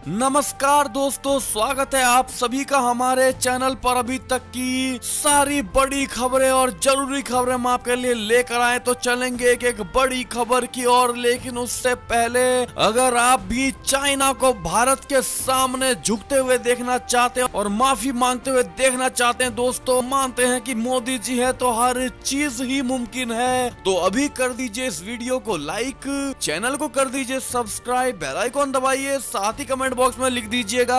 नमस्कार दोस्तों, स्वागत है आप सभी का हमारे चैनल पर। अभी तक की सारी बड़ी खबरें और जरूरी खबरें हम आपके लिए लेकर आए, तो चलेंगे एक एक बड़ी खबर की ओर। लेकिन उससे पहले अगर आप भी चाइना को भारत के सामने झुकते हुए देखना चाहते हैं और माफी मांगते हुए देखना चाहते हैं दोस्तों, मानते हैं कि मोदी जी है तो हर चीज ही मुमकिन है, तो अभी कर दीजिए इस वीडियो को लाइक, चैनल को कर दीजिए सब्सक्राइब, बेल आइकॉन दबाइए, साथ ही कमेंट बॉक्स में लिख दीजिएगा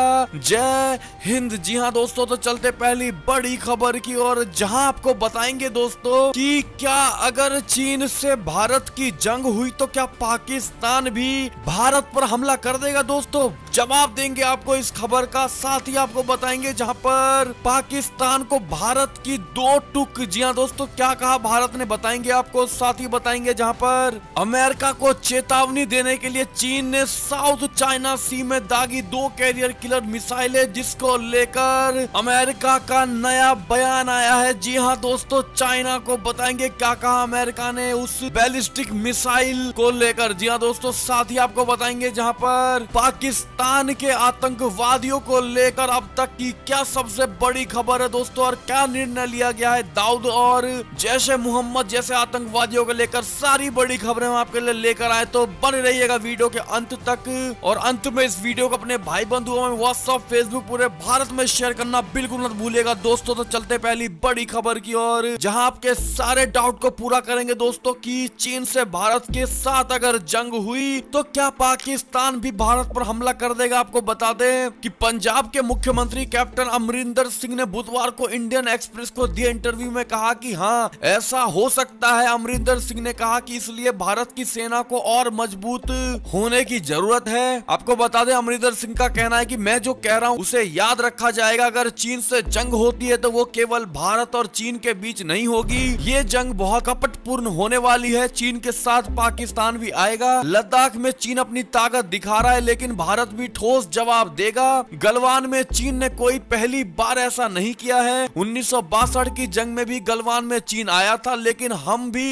जय हिंद। जी हाँ दोस्तों, तो चलते पहली बड़ी खबर की ओर, जहां आपको बताएंगे दोस्तों कि क्या अगर चीन से भारत की जंग हुई तो क्या पाकिस्तान भी भारत पर हमला कर देगा। दोस्तों जवाब देंगे आपको इस खबर का, साथ ही आपको बताएंगे जहां पर पाकिस्तान को भारत की दो टुक, जी हाँ दोस्तों क्या कहा भारत ने, बताएंगे आपको। साथ ही बताएंगे जहां पर अमेरिका को चेतावनी देने के लिए चीन ने साउथ चाइना सी में दागी दो कैरियर किलर मिसाइलें, जिसको लेकर अमेरिका का नया बयान आया है। जी हाँ दोस्तों, चाइना को बताएंगे क्या कहा अमेरिका ने उस बैलिस्टिक मिसाइल को लेकर। जी हाँ दोस्तों, साथ ही आपको बताएंगे जहां पर पाकिस्तान के आतंकवादियों को लेकर अब तक की क्या सबसे बड़ी खबर है दोस्तों, और क्या निर्णय लिया गया है दाऊद और जैश ए मोहम्मद जैसे आतंकवादियों को लेकर। सारी बड़ी खबरें हम आपके लिए लेकर आए, तो बने रहिएगा वीडियो के अंत तक। और अंत में इस वीडियो को अपने भाई बंधुओं में व्हाट्सएप, फेसबुक, पूरे भारत में शेयर करना बिल्कुल मत भूलिएगा दोस्तों। तो चलते पहली बड़ी खबर की ओर, जहां आपके सारे डाउट को पूरा करेंगे दोस्तों कि चीन से भारत के साथ अगर जंग हुई तो क्या पाकिस्तान भी भारत पर हमला कर देगा। आपको बता दें कि पंजाब के मुख्यमंत्री कैप्टन अमरिंदर सिंह ने बुधवार को इंडियन एक्सप्रेस को दिए इंटरव्यू में कहा कि हाँ ऐसा हो सकता है। अमरिंदर सिंह ने कहा कि इसलिए भारत की सेना को और मजबूत होने की जरूरत है। आपको बता दें अमरिंदर सिंह का कहना है कि मैं जो कह रहा हूं उसे याद रखा जाएगा। अगर चीन से जंग होती है तो वो केवल भारत और चीन के बीच नहीं होगी, ये जंग बहुत कपटपूर्ण होने वाली है। चीन के साथ पाकिस्तान भी आएगा। लद्दाख में चीन अपनी ताकत दिखा रहा है, लेकिन भारत भी ठोस जवाब देगा। गलवान में चीन ने कोई पहली बार ऐसा नहीं किया है। 1962 की जंग में भी गलवान में चीन आया था, लेकिन हम भी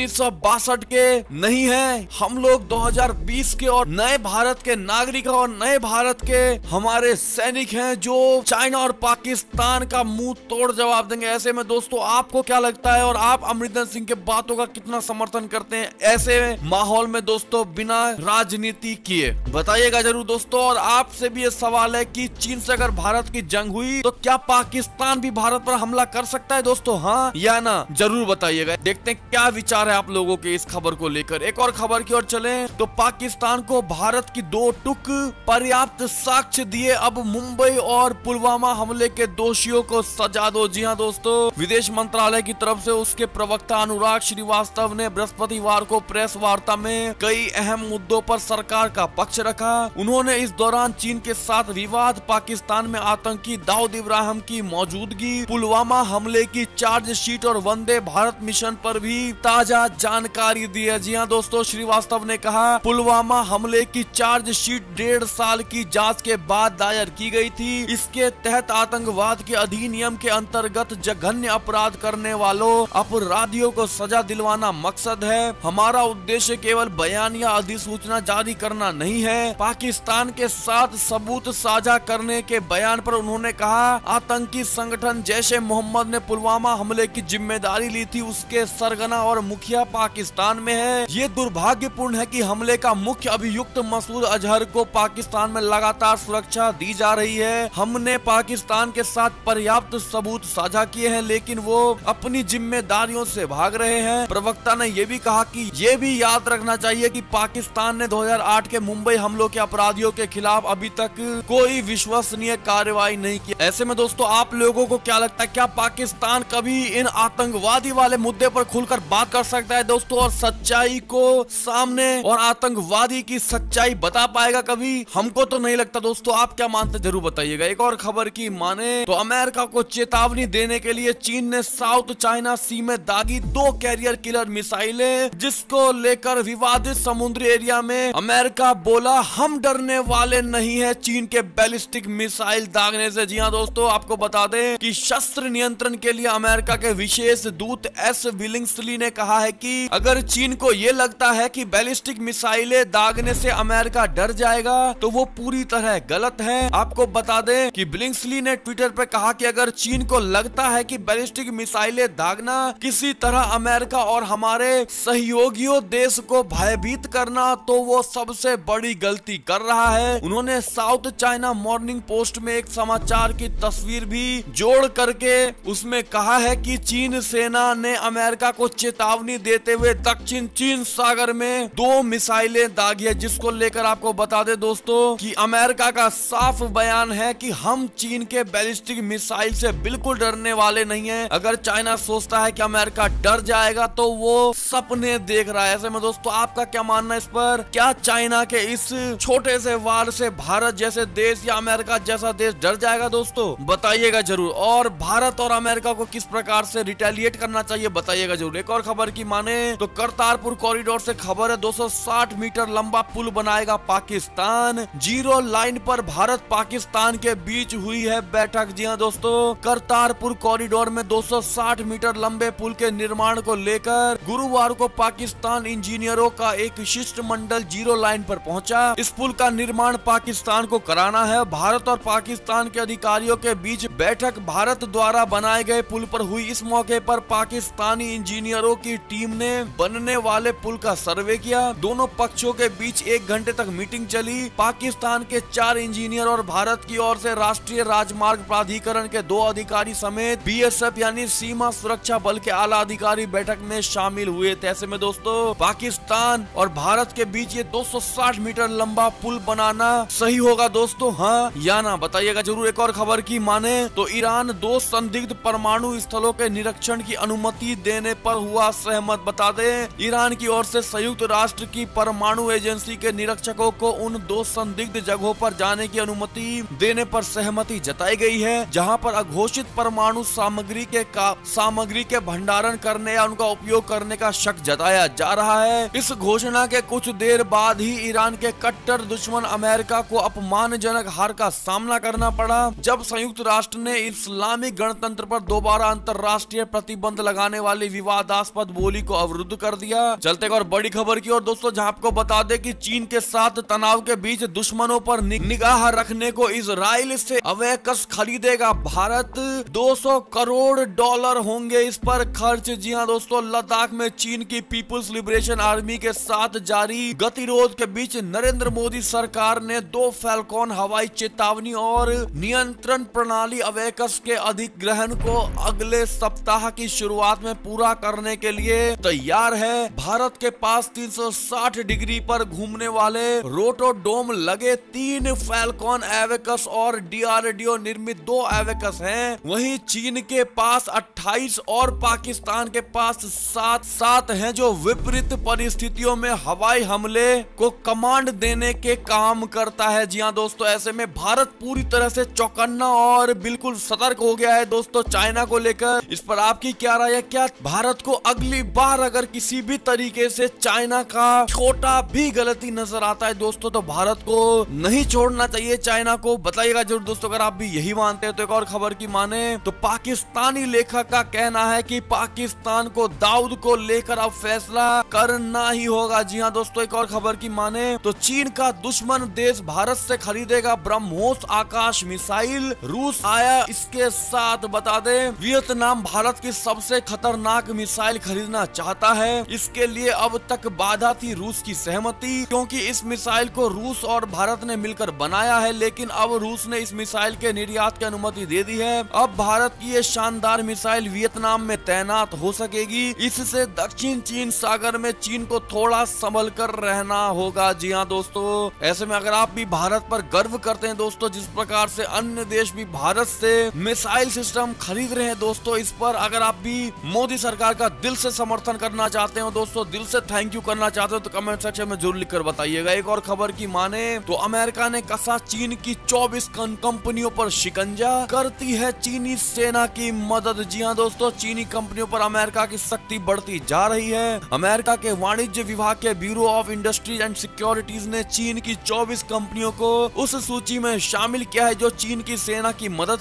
1962 के नहीं है। हम लोग 2020 के और नए भारत के नागरिक और नए भारत के हमारे सैनिक हैं जो चाइना और पाकिस्तान का मुंह तोड़ जवाब देंगे। ऐसे में दोस्तों आपको क्या लगता है और आप अमरिंदर सिंह के बातों का कितना समर्थन करते हैं ऐसे माहौल में दोस्तों, बिना राजनीति किए बताइएगा जरूर दोस्तों। और आपसे भी ये सवाल है कि चीन से अगर भारत की जंग हुई तो क्या पाकिस्तान भी भारत पर हमला कर सकता है दोस्तों, हाँ या ना, जरूर बताइएगा। देखते हैं क्या विचार है आप लोगों के इस खबर को लेकर। एक और खबर की ओर चलें तो पाकिस्तान को भारत की दो टुक पर्याप्त साक्ष्य दिए, अब मुंबई और पुलवामा हमले के दोषियों को सजा दो। जी हाँ दोस्तों, विदेश मंत्रालय की तरफ से उसके प्रवक्ता अनुराग श्रीवास्तव ने बृहस्पतिवार को प्रेस वार्ता में कई अहम मुद्दों पर सरकार का पक्ष रखा। उन्होंने इस दौरान चीन के साथ विवाद, पाकिस्तान में आतंकी दाऊद इब्राहिम की मौजूदगी, पुलवामा हमले की चार्जशीट और वंदे भारत मिशन पर भी ताजा जानकारी दी है। जी हाँ दोस्तों, श्रीवास्तव ने कहा पुलवामा हमले की चार्जशीट 1.5 साल की जांच के बाद दायर की गई थी। इसके तहत आतंकवाद के अधिनियम के अंतर्गत जघन्य अपराध करने वालों अपराधियों को सजा दिलवाना मकसद है। हमारा उद्देश्य केवल बयान या अधिसूचना जारी करना नहीं है। पाकिस्तान के साथ सबूत साझा करने के बयान पर उन्होंने कहा आतंकी संगठन जैश ए मोहम्मद ने पुलवामा हमले की जिम्मेदारी ली थी, उसके सरगना और मुखिया पाकिस्तान में है। ये दुर्भाग्यपूर्ण है कि हमले का मुख्य अभियुक्त मसूद अजहर को पाकिस्तान में लगातार सुरक्षा दी जा रही है। हमने पाकिस्तान के साथ पर्याप्त सबूत साझा किए हैं, लेकिन वो अपनी जिम्मेदारियों से भाग रहे हैं। प्रवक्ता ने यह भी कहा कि ये भी याद रखना चाहिए कि पाकिस्तान ने 2008 के मुंबई हमलों के अपराधियों के खिलाफ अभी तक कोई विश्वसनीय कार्रवाई नहीं की। ऐसे में दोस्तों आप लोगों को क्या लगता है, क्या पाकिस्तान कभी इन आतंकवादी वाले मुद्दे पर खुलकर बात कर सकता है दोस्तों, और सच्चाई को सामने और आतंकवादी की सच्चाई बता पाएगा कभी? हमको तो नहीं लगता दोस्तों, आप क्या मानते जरूर बताइएगा। एक और खबर की माने तो अमेरिका को चेतावनी देने के लिए चीन ने साउथ चाइना सी में दागी दो कैरियर किलर मिसाइलें, जिसको लेकर विवादित समुद्री एरिया में अमेरिका बोला हम डरने वाले नहीं है चीन के बैलिस्टिक मिसाइल दागने से। जी हाँ दोस्तों, आपको बता दें कि शस्त्र नियंत्रण के लिए अमेरिका के विशेष दूत एस विलिंग्सली ने कहा है कि अगर चीन को ये लगता है कि बैलिस्टिक मिसाइलें दागने से अमेरिका डर जाएगा तो वो वो पूरी तरह गलत है। आपको बता दें कि ब्लिंक्सली ने ट्विटर पे कहा कि अगर चीन को लगता है कि बैलिस्टिक मिसाइलें दागना किसी तरह अमेरिका और हमारे सहयोगियों देश को भयभीत करना, तो वो सबसे बड़ी गलती कर रहा है। उन्होंने साउथ चाइना मॉर्निंग पोस्ट में एक समाचार की तस्वीर भी जोड़ करके उसमें कहा है कि चीन सेना ने अमेरिका को चेतावनी देते हुए दक्षिण चीन सागर में 2 मिसाइलें दागी है, जिसको लेकर आपको बता दें दोस्तों कि अमेरिका का साफ बयान है कि हम चीन के बैलिस्टिक मिसाइल से बिल्कुल डरने वाले नहीं हैं। अगर चाइना सोचता है कि अमेरिका डर जाएगा तो वो सपने देख रहा है। ऐसे में दोस्तों आपका क्या मानना है इस पर? क्या चाइना के इस छोटे से वार से भारत जैसे देश या अमेरिका जैसा देश डर जाएगा? दोस्तों बताइएगा जरूर। और भारत और अमेरिका को किस प्रकार से रिटेलिएट करना चाहिए बताइएगा जरूर। एक और खबर की माने तो करतारपुर कॉरिडोर से खबर है 260 मीटर लंबा पुल बनाएगा पाकिस्तान। जीरो लाइन पर भारत पाकिस्तान के बीच हुई है बैठक। जी हाँ दोस्तों, करतारपुर कॉरिडोर में 260 मीटर लंबे पुल के निर्माण को लेकर गुरुवार को पाकिस्तान इंजीनियरों का एक शिष्टमंडल जीरो लाइन पर पहुंचा। इस पुल का निर्माण पाकिस्तान को कराना है। भारत और पाकिस्तान के अधिकारियों के बीच बैठक भारत द्वारा बनाए गए पुल पर हुई। इस मौके पर पाकिस्तानी इंजीनियरों की टीम ने बनने वाले पुल का सर्वे किया। दोनों पक्षों के बीच 1 घंटे तक मीटिंग चली। पाकिस्तान के 4 इंजीनियर और भारत की ओर से राष्ट्रीय राजमार्ग प्राधिकरण के 2 अधिकारी समेत बीएसएफ यानी सीमा सुरक्षा बल के आला अधिकारी बैठक में शामिल हुए थे। ऐसे में दोस्तों पाकिस्तान और भारत के बीच ये 260 मीटर लंबा पुल बनाना सही होगा दोस्तों, हाँ या ना बताइएगा जरूर। एक और खबर की माने तो ईरान 2 संदिग्ध परमाणु स्थलों के निरीक्षण की अनुमति देने पर हुआ सहमत। बता दें ईरान की ओर से संयुक्त राष्ट्र की परमाणु एजेंसी के निरीक्षकों को उन 2 संदिग्ध जगहों पर जाने की अनुमति देने पर सहमति जताई गई है, जहां पर अघोषित परमाणु सामग्री के भंडारण करने या उनका उपयोग करने का शक जताया जा रहा है। इस घोषणा के कुछ देर बाद ही ईरान के कट्टर दुश्मन अमेरिका को अपमानजनक हार का सामना करना पड़ा, जब संयुक्त राष्ट्र ने इस्लामिक गणतंत्र पर दोबारा अंतरराष्ट्रीय प्रतिबंध लगाने वाली विवादास्पद बोली को अवरुद्ध कर दिया। चलते और बड़ी खबर की और दोस्तों, जहां आपको बता दें कि चीन के साथ तनाव के बीच दुश्मनों पर निगाह रखने को इजराइल से अवैकस खरीदेगा भारत। 200 करोड़ डॉलर होंगे इस पर खर्च। जी हाँ दोस्तों, लद्दाख में चीन की पीपुल्स लिबरेशन आर्मी के साथ जारी गतिरोध के बीच नरेंद्र मोदी सरकार ने 2 फैल्कॉन हवाई चेतावनी और नियंत्रण प्रणाली अवैकस के अधिग्रहण को अगले सप्ताह की शुरुआत में पूरा करने के लिए तैयार है। भारत के पास 360 डिग्री पर घूमने वाले रोटोडोम लगे 3 फैल्कॉन एवेकस और डीआरडीओ निर्मित 2 एवेकस हैं। वहीं चीन के पास 28 और पाकिस्तान के पास 7 हैं, जो विपरीत परिस्थितियों में हवाई हमले को कमांड देने के काम करता है। जी हाँ दोस्तों, ऐसे में भारत पूरी तरह से चौकन्ना और बिल्कुल सतर्क हो गया है दोस्तों चाइना को लेकर। इस पर आपकी क्या राय है? क्या भारत को अगली बार अगर किसी भी तरीके से चाइना का छोटा भी गलती नजर आता है दोस्तों, तो भारत को नहीं छोड़ना चाहिए चाइना को? बताइएगा जरूर दोस्तों अगर आप भी यही मानते हैं। तो एक और खबर की माने तो पाकिस्तानी लेखक का कहना है कि पाकिस्तान को दाऊद को लेकर अब फैसला करना ही होगा। जी हाँ दोस्तों, एक और खबर की माने तो चीन का दुश्मन देश भारत से खरीदेगा ब्रह्मोस आकाश मिसाइल। रूस आया इसके साथ। बता दें वियतनाम भारत की सबसे खतरनाक मिसाइल खरीदना चाहता है। इसके लिए अब तक बाधा थी रूस की सहमति, क्योंकि इस मिसाइल को रूस और भारत ने मिलकर बनाया है, लेकिन अब रूस ने इस मिसाइल के निर्यात की अनुमति दे दी है। अब भारत की ये शानदार मिसाइल वियतनाम में तैनात हो सकेगी। इससे दक्षिण चीन सागर में चीन को थोड़ा संभल कर रहना होगा। जी हाँ दोस्तों, ऐसे में अगर आप भी भारत पर गर्व करते हैं दोस्तों, जिस प्रकार से अन्य देश भी भारत से मिसाइल सिस्टम खरीद रहे हैं दोस्तों, इस पर अगर आप भी मोदी सरकार का दिल से समर्थन करना चाहते हो दोस्तों, दिल से थैंक यू करना चाहते हो, तो कमेंट सेक्शन में जरूर लिखकर बताइएगा। एक और खबर की माने तो अमेरिका ने कसा चीन की 24 कंपनियों पर शिकंजा, करती है चीनी सेना की मदद। जी हाँ दोस्तों, चीनी कंपनियों पर अमेरिका की सख्ती बढ़ती जा रही है। अमेरिका के वाणिज्य विभाग के Bureau of Industries and Securities ने चीन की 24 कंपनियों को उस सूची में शामिल किया है जो चीन की सेना की मदद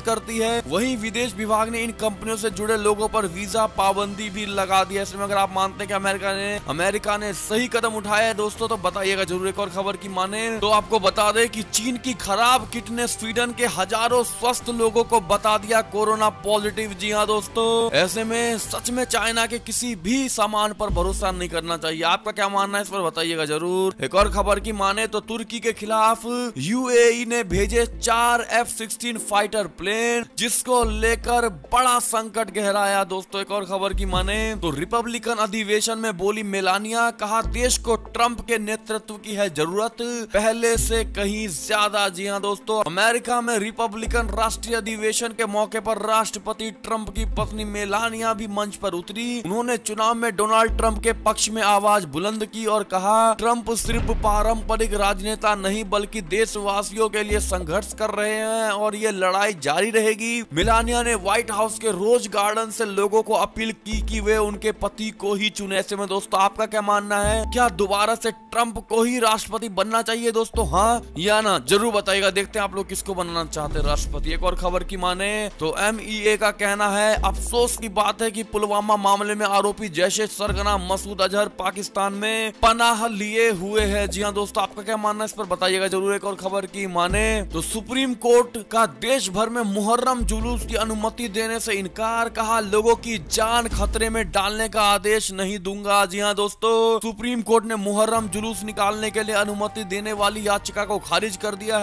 मदद करती है। वहीं विदेश विभाग ने इन कंपनियों से जुड़े लोगों पर वीजा पाबंदी भी लगा दी है। इसमें अगर आप मानते हैं कि अमेरिका ने सही कदम उठाया है दोस्तों, तो बताइएगा जरूर। एक और खबर की माने तो आपको बता दें कि चीन की खराब किट ने स्वीडन के हजारों स्वस्थ लोगों को बता दिया कोरोना पॉजिटिव। जी हाँ दोस्तों, ऐसे में सच में चाइना के किसी भी सामान पर भरोसा नहीं करना चाहिए। आपका क्या मानना है इस पर बताइएगा जरूर। एक और खबर की माने तो तुर्की के खिलाफ यूएई ने भेजे 4 F-16 फाइटर प्लेन, जिसको लेकर बड़ा संकट गहराया दोस्तों। एक और खबर की माने तो रिपब्लिकन अधिवेशन में बोली मेलानिया, कहा देश को ट्रंप के नेतृत्व की है जरूरत पहले से कहीं ज्यादा। जी हाँ दोस्तों, अमेरिका में रिपब्लिकन राष्ट्रीय अधिवेशन के मौके पर राष्ट्रपति ट्रंप की पत्नी मेलानिया भी मंच पर उतरी। उन्होंने चुनाव में डोनाल्ड ट्रंप के पक्ष में आवाज बुलंद की और कहा ट्रंप सिर्फ पारंपरिक राजनेता नहीं बल्कि देशवासियों के लिए संघर्ष कर रहे हैं और ये लड़ाई जारी रहेगी। मेलानिया ने व्हाइट हाउस के रोज गार्डन से लोगों को अपील की कि वे उनके पति को ही चुने। ऐसे में दोस्तों आपका क्या मानना है, क्या दोबारा से ट्रंप को ही राष्ट्रपति बनना चाहिए दोस्तों, हाँ या ना? जरूर बताइएगा। देखते हैं आप लोग किसको बनाना चाहते हैं राष्ट्रपति। एक और खबर की माने तो MEA का कहना है अफसोस की बात है कि पुलवामा मामले में आरोपी जैशे सरगना मसूद अजहर पाकिस्तान में पनाह लिए हुए है। जी हाँ दोस्तों, आपका क्या मानना है इस पर बताइएगा जरूर। एक और खबर की माने तो सुप्रीम कोर्ट का देश भर में मुहर्रम जुलूस की अनुमति देने से इनकार, कहा लोगों की जान खतरे में डालने का आदेश नहीं दूंगा। जी हाँ दोस्तों, सुप्रीम कोर्ट ने मुहर्रम जुलूस निकालने के लिए अनुमति देने वाली याचिका को खारिज कर दिया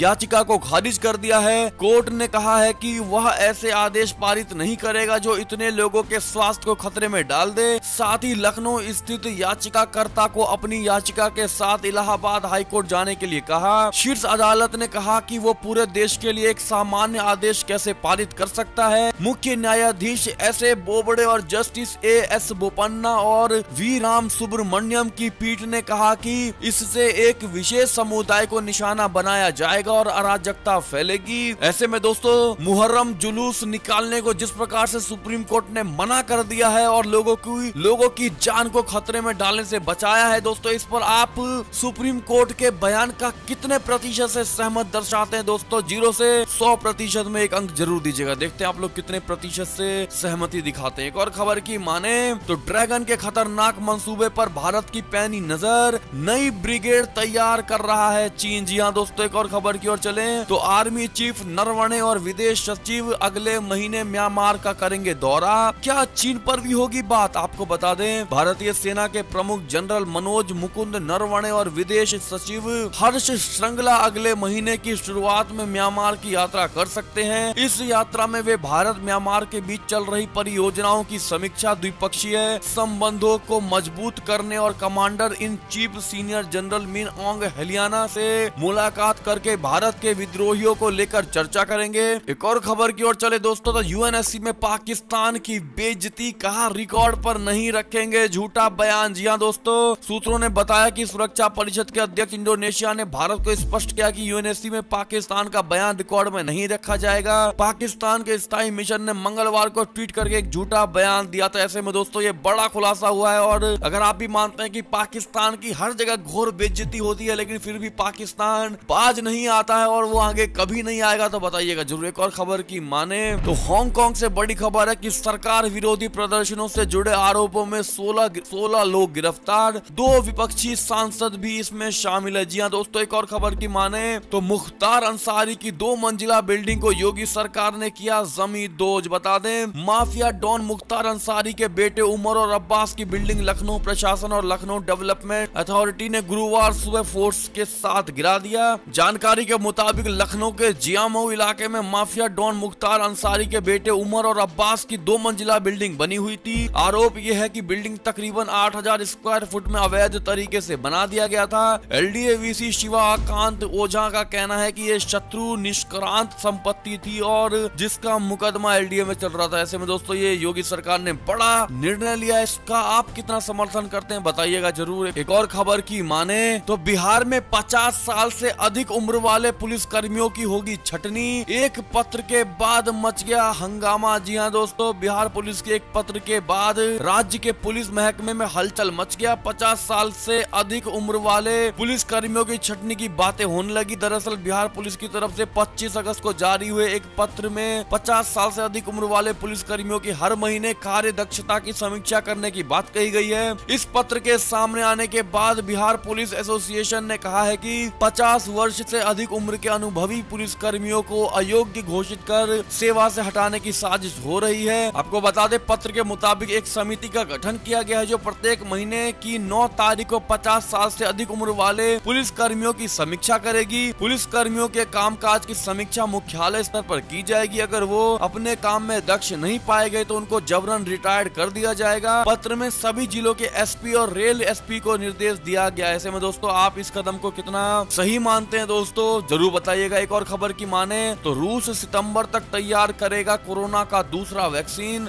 है। कोर्ट ने कहा है कि वह ऐसे आदेश पारित नहीं करेगा जो इतने लोगों के स्वास्थ्य को खतरे में डाल दे। साथ ही लखनऊ स्थित याचिकाकर्ता को अपनी याचिका के साथ इलाहाबाद हाईकोर्ट जाने के लिए कहा। शीर्ष अदालत ने कहा कि वो पूरे देश के लिए एक सामान्य आदेश कैसे पारित कर सकता है। मुख्य न्यायाधीश S.A. बोबडे और जस्टिस A.S. बोपन्ना और V. राम सुब्रमण्यम की पीठ ने कहा कि इससे एक विशेष समुदाय को निशाना बनाया जाएगा और अराजकता फैलेगी। ऐसे में दोस्तों मुहर्रम जुलूस निकालने को जिस प्रकार से सुप्रीम कोर्ट ने मना कर दिया है और लोगों की जान को खतरे में डालने से बचाया है दोस्तों, इस पर आप सुप्रीम कोर्ट के बयान का कितने प्रतिशत से सहमत दर्शाते हैं दोस्तों? 0 से 100% में एक अंक जरूर दीजिएगा। देखते हैं आप लोग कितने प्रतिशत से सहमति दिखाते हैं। एक और खबर की माने तो ड्रैगन के खतरनाक मंसूबे पर भारत की पैनी नजर, नई ब्रिगेड तैयार कर रहा है चीन। जी हाँ दोस्तों, एक और खबर की ओर चले तो आर्मी चीफ नरवणे और विदेश सचिव अगले महीने म्यांमार का करेंगे दौरा। क्या चीन पर भी होगी बात? आपको बता दें भारतीय सेना के प्रमुख जनरल मनोज मुकुंद नरवणे और विदेश सचिव हर्ष श्रृंगला अगले महीने की शुरुआत में म्यांमार की यात्रा कर सकते हैं। इस यात्रा में वे भारत म्यांमार के बीच चल रही परियोजनाओं की समीक्षा, द्विपक्षीय संबंधों को मजबूत करने और commander in chief senior general Min Aung हेलियाना से मुलाकात करके भारत के विद्रोहियों को लेकर चर्चा करेंगे। एक और खबर की ओर चले दोस्तों तो UNSC में पाकिस्तान की बेइज्जती, कहा रिकॉर्ड पर नहीं रखेंगे, झूठा बयान। जी हाँ दोस्तों, सूत्रों ने बताया कि सुरक्षा परिषद के अध्यक्ष इंडोनेशिया ने भारत को स्पष्ट किया कि UNSC में पाकिस्तान का बयान रिकॉर्ड में नहीं रखा जाएगा। पाकिस्तान के स्थायी मिशन ने मंगलवार को ट्वीट करके एक झूठा बयान दिया था। ऐसे में दोस्तों ये बड़ा खुलासा हुआ है। और अगर आप भी मानते हैं कि पाकिस्तान की हर जगह घोर बेइज्जती होती है लेकिन फिर भी पाकिस्तान बाज नहीं आता है और वो आगे कभी नहीं आएगा, तो बताइएगा जरूर। एक और खबर की माने तो हांगकांग से बड़ी खबर है कि सरकार विरोधी प्रदर्शनों से जुड़े आरोपों में 16 लोग गिरफ्तार, 2 विपक्षी सांसद भी इसमें शामिल है। जी हाँ दोस्तों, एक और खबर की माने तो मुख्तार अंसारी की 2 मंजिला बिल्डिंग को योगी सरकार ने किया जमींदोज। बता दें माफिया डॉन मुख्तार अंसारी के बेटे उमर और अब्बास की बिल्डिंग लखनऊ प्रशासन और लखनऊ डेवलपमेंट अथॉरिटी ने गुरुवार सुबह फोर्स के साथ गिरा दिया। जानकारी के मुताबिक लखनऊ के जियामऊ इलाके में माफिया डॉन मुख्तार अंसारी के बेटे उमर और अब्बास की 2 मंजिला बिल्डिंग बनी हुई थी। आरोप यह है कि बिल्डिंग तकरीबन 8000 स्क्वायर फुट में अवैध तरीके से बना दिया गया था। LDA-VC शिवाकांत ओझा का कहना है कि ये शत्रु निष्क्रांत संपत्ति थी और जिसका मुकदमा LDA में चल रहा था। ऐसे में दोस्तों ये योगी सरकार ने बड़ा निर्णय लिया, इसका आप कितना समर्थन करते हैं बताइएगा जरूर। जरूर। एक और खबर की माने तो बिहार में 50 साल से अधिक उम्र वाले पुलिस कर्मियों की होगी छटनी। एक पत्र के बाद मच गया हंगामा। जी हाँ दोस्तों, बिहार पुलिस के एक पत्र के बाद राज्य के पुलिस महकमे में हलचल मच गया। 50 साल से अधिक उम्र वाले पुलिस कर्मियों की छटनी की बातें होने लगी। दरअसल बिहार पुलिस की तरफ से 25 अगस्त को जारी हुए एक पत्र में 50 साल से अधिक उम्र वाले पुलिस कर्मियों की हर महीने कार्य दक्षता की समीक्षा करने की बात कही गई है। इस पत्र के सामने आने के बाद बिहार पुलिस एसोसिएशन ने कहा है कि 50 वर्ष से अधिक उम्र के अनुभवी पुलिस कर्मियों को अयोग्य घोषित कर सेवा से हटाने की साजिश हो रही है। आपको बता दें, पत्र के मुताबिक एक समिति का गठन किया गया है जो प्रत्येक महीने की 9 तारीख को 50 साल से अधिक उम्र वाले पुलिस कर्मियों की समीक्षा करेगी। पुलिस कर्मियों के कामकाज की समीक्षा मुख्यालय स्तर पर की जाएगी। अगर वो अपने काम में दक्ष नहीं पाए गए तो उनको जबरन रिटायर्ड कर दिया जाएगा। पत्र में सभी जिलों के एसपी और रेल एसपी को निर्देश दिया गया। ऐसे में दोस्तों, आप इस कदम को कितना सही मानते हैं दोस्तों, जरूर बताइएगा। एक और खबर की माने तो रूस सितंबर तक तैयार करेगा कोरोना का दूसरा वैक्सीन।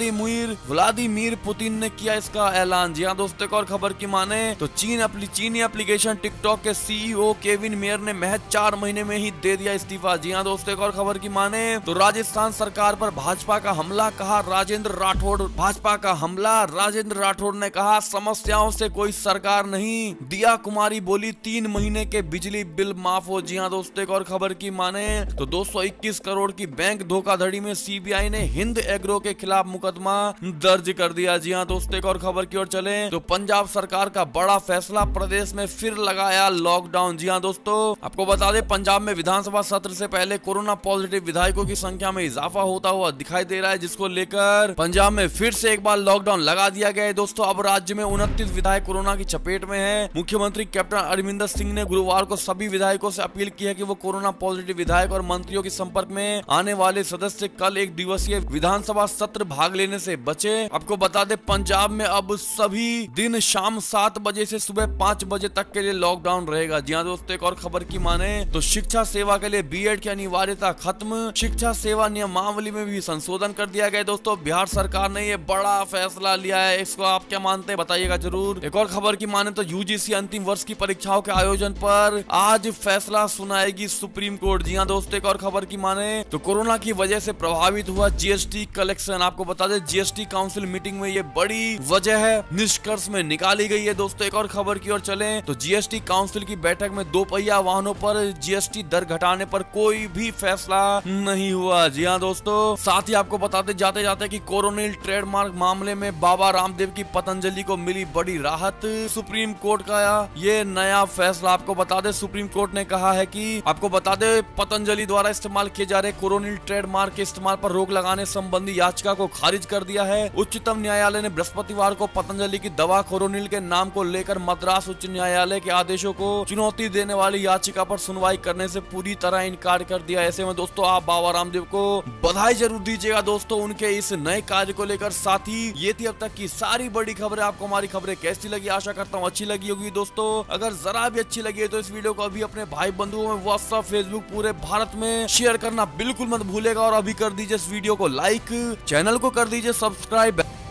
व्लादिमीर पुतिन ने किया इसका ऐलान। जी हाँ दोस्तों, एक और खबर की माने तो चीनी एप्लीकेशन टिकटॉक के सीईओ केविन मेयर ने महज 4 महीने में ही दे दिया इस्तीफा। जी हाँ दोस्तों, एक और खबर की माने तो राजस्थान सरकार पर भाजपा का हमला, कहा राजेंद्र राठौड़। भाजपा का हमला, राजेंद्र राठौड़ ने कहा समस्याओं से कोई सरकार नहीं। दिया कुमारी बोली 3 महीने के बिजली बिल माफ हो। जी हाँ दोस्तों, एक और खबर की माने तो 221 करोड़ की बैंक धोखाधड़ी में सीबीआई ने हिंद एग्रो के खिलाफ मुकदमा दर्ज कर दिया। जी हाँ दोस्तों, एक और खबर की ओर चले तो पंजाब सरकार का बड़ा फैसला, प्रदेश में फिर लगाया लॉकडाउन। जी हाँ दोस्तों, आपको बता दें, पंजाब में विधानसभा सत्र से पहले कोरोना पॉजिटिव विधायकों की संख्या में इजाफा होता हुआ दिखाई दे रहा है, जिसको लेकर पंजाब में फिर से एक बार लॉकडाउन लगा दिया गया है। दोस्तों, अब राज्य में 29 विधायक कोरोना की चपेट में है। मुख्यमंत्री कैप्टन अमरिंदर सिंह ने गुरुवार को सभी विधायकों से अपील की है कि वो कोरोना पॉजिटिव विधायक और मंत्रियों के संपर्क में आने वाले सदस्य कल 1 दिवसीय विधानसभा सत्र भाग लेने से बचे। आपको बता दें, पंजाब में अब सभी दिन शाम 7 बजे से सुबह 5 बजे तक के लिए लॉकडाउन रहेगा। जी हाँ दोस्तों, एक और खबर की माने तो शिक्षा सेवा के लिए बीएड की अनिवार्यता खत्म। शिक्षा सेवा नियमावली में भी संशोधन कर दिया गया। दोस्तों, बिहार सरकार ने ये बड़ा फैसला लिया है, इसको आप क्या मानते हैं बताइएगा जरूर। एक और खबर की माने तो यूजीसी अंतिम वर्ष की परीक्षाओं के आयोजन पर आज फैसला सुनाएगी सुप्रीम कोर्ट। जी हाँ दोस्तों, एक और खबर की माने तो कोरोना की वजह से प्रभावित हुआ जीएसटी कलेक्शन। आपको बता दें, जीएसटी काउंसिल मीटिंग में ये बड़ी वजह है निष्कर्ष में निकाली गई है। दोस्तों, एक और खबर की ओर चले तो जीएसटी काउंसिल की बैठक में 2 पहिया वाहनों पर जीएसटी दर घटाने पर कोई भी फैसला नहीं हुआ। जी हाँ दोस्तों, साथ ही आपको बताते जाते जाते कि कोरोनिल ट्रेडमार्क मामले में बाबा रामदेव की पतंजलि को मिली बड़ी राहत। सुप्रीम कोर्ट का ये नया फैसला, आपको बता दे, सुप्रीम कोर्ट ने कहा है कि आपको बता दे, पतंजलि द्वारा इस्तेमाल किए जा रहे कोरोनिल ट्रेडमार्क के इस्तेमाल पर रोक लगाने संबंधी याचिका को खारिज कर दिया है। उच्चतम न्यायालय ने बृहस्पतिवार को पतंजलि की दवा कोरोनिल के नाम को लेकर मद्रास उच्च न्यायालय के आदेशों को चुनौती देने वाली याचिका पर सुनवाई करने से पूरी तरह इनकार कर दिया। ऐसे में दोस्तों, आप बाबा रामदेव को बधाई जरूर दीजिएगा दोस्तों उनके इस नए कार्य को लेकर। साथ ही ये थी अब तक की सारी बड़ी खबरें। आपको हमारी खबरें कैसी लगी, आशा करता हूँ अच्छी लगी होगी दोस्तों। अगर जरा भी अच्छी लगी है तो इस वीडियो को अभी अपने भाई बंधुओं में व्हाट्सएप, फेसबुक, पूरे भारत में शेयर करना बिल्कुल मत भूलेगा। और अभी कर दीजिए इस वीडियो को लाइक, चैनल को कर दीजिए सब्सक्राइब।